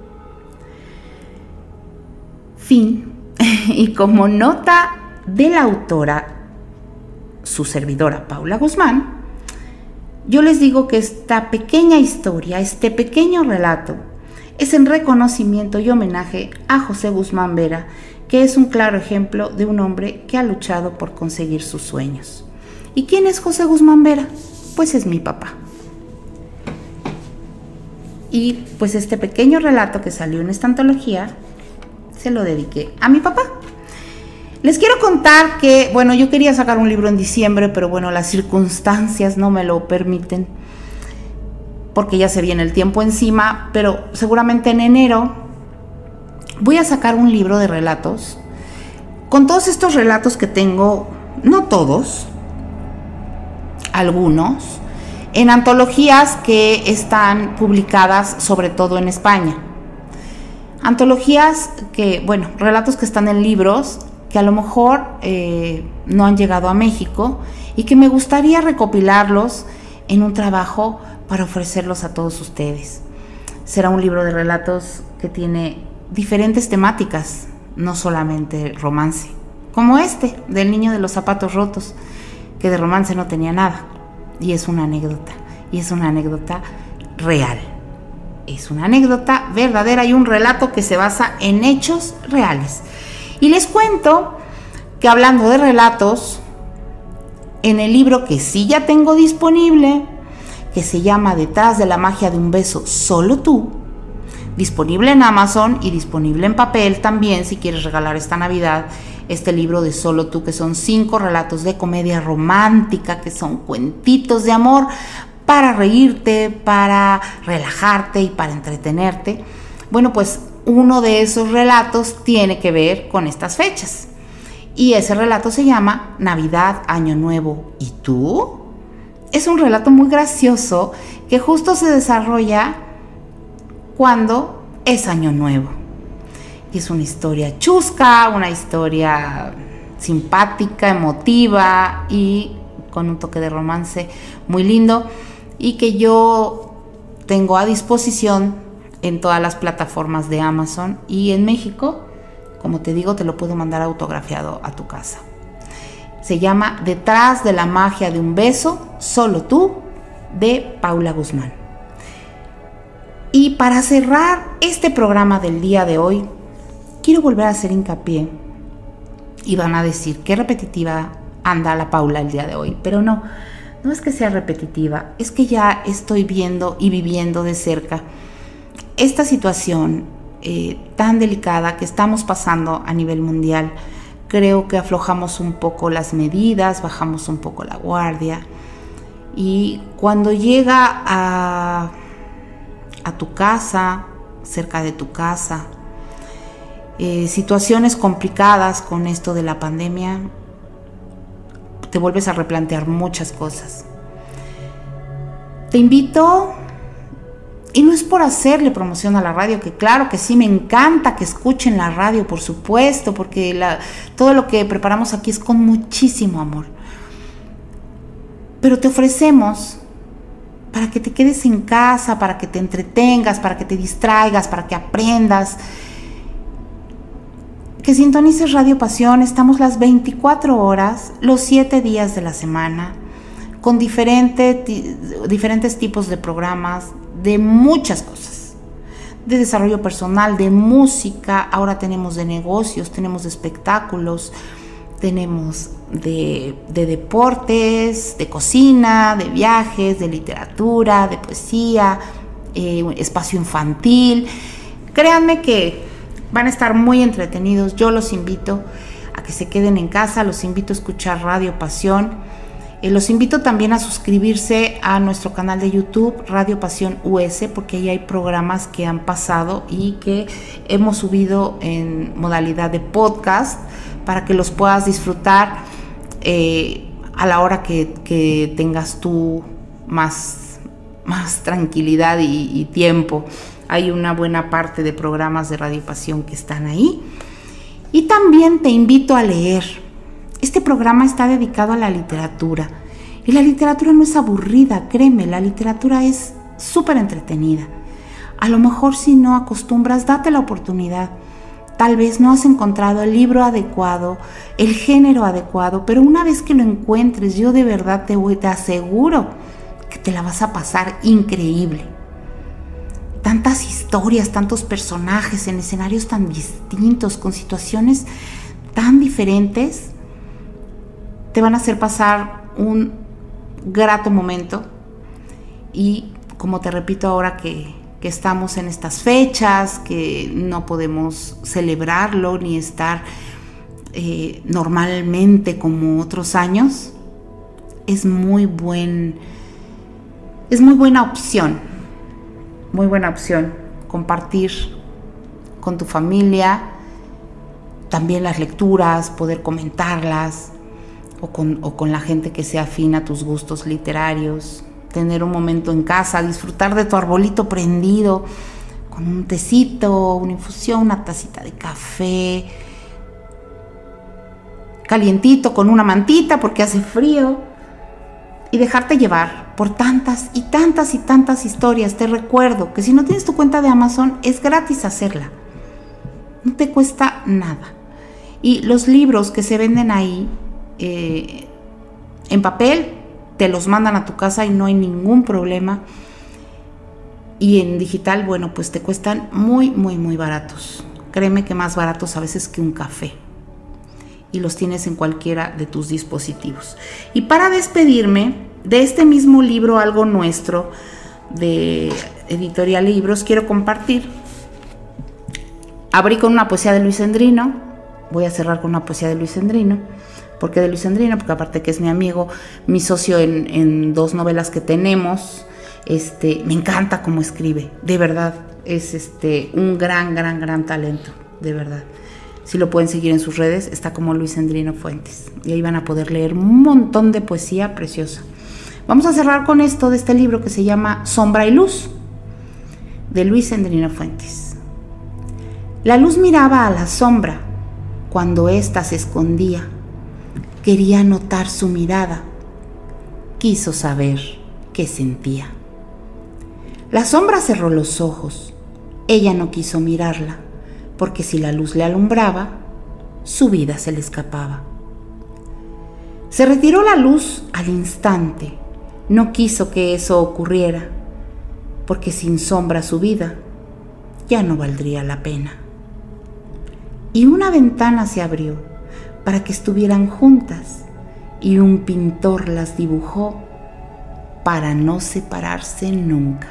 Fin. Y como nota de la autora, su servidora Paula Guzmán, yo les digo que esta pequeña historia, este pequeño relato, es en reconocimiento y homenaje a José Guzmán Vera, que es un claro ejemplo de un hombre que ha luchado por conseguir sus sueños. ¿Y quién es José Guzmán Vera? pues es mi papá. Y pues este pequeño relato que salió en esta antología se lo dediqué a mi papá. Les quiero contar que, bueno, yo quería sacar un libro en diciembre, pero bueno, las circunstancias no me lo permiten, porque ya se viene el tiempo encima, pero seguramente en enero voy a sacar un libro de relatos, con todos estos relatos que tengo, no todos, algunos, en antologías que están publicadas sobre todo en España. Antologías que, bueno, relatos que están en libros, que a lo mejor eh, no han llegado a México y que me gustaría recopilarlos en un trabajo para ofrecerlos a todos ustedes. Será un libro de relatos que tiene diferentes temáticas, no solamente romance, como este, del niño de los zapatos rotos, que de romance no tenía nada, y es una anécdota, y es una anécdota real. Es una anécdota verdadera y un relato que se basa en hechos reales. Y les cuento que hablando de relatos, en el libro que sí ya tengo disponible, que se llama Detrás de la magia de un beso, solo tú, disponible en Amazon y disponible en papel también si quieres regalar esta Navidad, este libro de Solo tú, que son cinco relatos de comedia romántica, que son cuentitos de amor para reírte, para relajarte y para entretenerte. Bueno, pues uno de esos relatos tiene que ver con estas fechas. Y ese relato se llama Navidad, Año Nuevo, ¿y tú? Es un relato muy gracioso que justo se desarrolla cuando es Año Nuevo. Y es una historia chusca, una historia simpática, emotiva y con un toque de romance muy lindo, y que yo tengo a disposición en todas las plataformas de Amazon, y en México, como te digo, te lo puedo mandar autografiado a tu casa. Se llama Detrás de la magia de un beso, solo tú, de Paula Guzmán. Y para cerrar este programa del día de hoy, quiero volver a hacer hincapié, y van a decir qué repetitiva anda la Paula el día de hoy, pero no, no es que sea repetitiva, es que ya estoy viendo y viviendo de cerca esta situación eh, tan delicada que estamos pasando a nivel mundial. Creo que aflojamos un poco las medidas, bajamos un poco la guardia, y cuando llega a, a tu casa, cerca de tu casa, eh, situaciones complicadas con esto de la pandemia, te vuelves a replantear muchas cosas. Te invito, y no es por hacerle promoción a la radio, que claro que sí, me encanta que escuchen la radio, por supuesto, porque la, todo lo que preparamos aquí es con muchísimo amor. Pero te ofrecemos para que te quedes en casa, para que te entretengas, para que te distraigas, para que aprendas, que sintonices Radio Pasión. Estamos las veinticuatro horas, los siete días de la semana, con diferente, diferentes tipos de programas, de muchas cosas, de desarrollo personal, de música, ahora tenemos de negocios, tenemos de espectáculos, tenemos de, de deportes, de cocina, de viajes, de literatura, de poesía, eh, espacio infantil. Créanme que van a estar muy entretenidos. Yo los invito a que se queden en casa, los invito a escuchar Radio Pasión. Eh, los invito también a suscribirse a nuestro canal de YouTube, Radio Pasión U S, porque ahí hay programas que han pasado y que hemos subido en modalidad de podcast para que los puedas disfrutar eh, a la hora que, que tengas tú más, más tranquilidad y, y tiempo. Hay una buena parte de programas de Radio Pasión que están ahí. Y también te invito a leer. Este programa está dedicado a la literatura, y la literatura no es aburrida, créeme, la literatura es súper entretenida. A lo mejor si no acostumbras, date la oportunidad. Tal vez no has encontrado el libro adecuado, el género adecuado, pero una vez que lo encuentres, yo de verdad te, voy, te aseguro que te la vas a pasar increíble. Tantas historias, tantos personajes en escenarios tan distintos, con situaciones tan diferentes, te van a hacer pasar un grato momento. Y como te repito ahora que, que estamos en estas fechas, que no podemos celebrarlo ni estar eh, normalmente como otros años, es muy buen, es muy buena opción, muy buena opción compartir con tu familia también las lecturas, poder comentarlas, o con, o con la gente que sea afín a tus gustos literarios, tener un momento en casa, disfrutar de tu arbolito prendido, con un tecito, una infusión, una tacita de café, calientito, con una mantita porque hace frío, y dejarte llevar por tantas y tantas y tantas historias. Te recuerdo que si no tienes tu cuenta de Amazon, es gratis hacerla, no te cuesta nada. Y los libros que se venden ahí eh, en papel, te los mandan a tu casa y no hay ningún problema. Y en digital, bueno, pues te cuestan muy, muy, muy baratos. Créeme que más baratos a veces que un café. Y los tienes en cualquiera de tus dispositivos. Y para despedirme de este mismo libro, Algo Nuestro, de Editorial Libros, quiero compartir. Abrí con una poesía de Luis Endrino. Voy a cerrar con una poesía de Luis Endrino. ¿Por qué de Luis Endrino? Porque aparte que es mi amigo, mi socio en, en dos novelas que tenemos, este, me encanta cómo escribe, de verdad, es este, un gran, gran, gran talento, de verdad. Si lo pueden seguir en sus redes, está como Luis Endrino Fuentes, y ahí van a poder leer un montón de poesía preciosa. Vamos a cerrar con esto de este libro que se llama Sombra y Luz, de Luis Endrino Fuentes. La luz miraba a la sombra cuando ésta se escondía. Quería notar su mirada, quiso saber qué sentía. La sombra cerró los ojos, ella no quiso mirarla, porque si la luz le alumbraba, su vida se le escapaba. Se retiró la luz al instante, no quiso que eso ocurriera, porque sin sombra su vida ya no valdría la pena. Y una ventana se abrió para que estuvieran juntas, y un pintor las dibujó para no separarse nunca.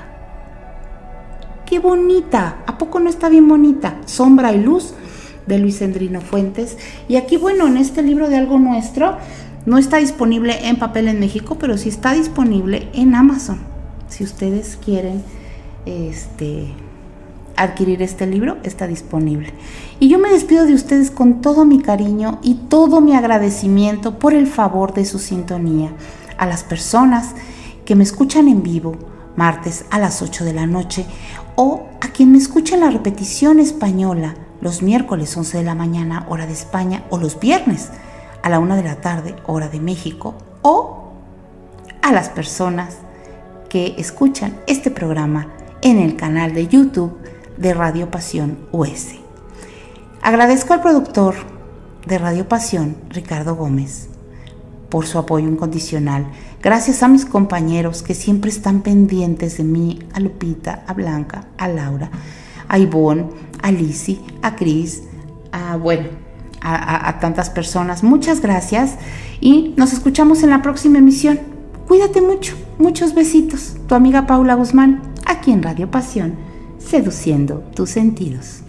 ¡Qué bonita! ¿A poco no está bien bonita? Sombra y Luz, de Luis Endrino Fuentes. Y aquí, bueno, en este libro de Algo Nuestro, no está disponible en papel en México, pero sí está disponible en Amazon. Si ustedes quieren este, adquirir este libro, está disponible. Y yo me despido de ustedes con todo mi cariño y todo mi agradecimiento por el favor de su sintonía. A las personas que me escuchan en vivo, martes a las ocho de la noche, o a quien me escucha en la repetición española, los miércoles once de la mañana, hora de España, o los viernes a la una de la tarde, hora de México, o a las personas que escuchan este programa en el canal de YouTube de Radio Pasión U S. Agradezco al productor de Radio Pasión, Ricardo Gómez, por su apoyo incondicional. Gracias a mis compañeros que siempre están pendientes de mí, a Lupita, a Blanca, a Laura, a Ivonne, a Lizzy, a Cris, a, bueno, a, a, a tantas personas. Muchas gracias y nos escuchamos en la próxima emisión. Cuídate mucho, muchos besitos. Tu amiga Paula Guzmán, aquí en Radio Pasión, seduciendo tus sentidos.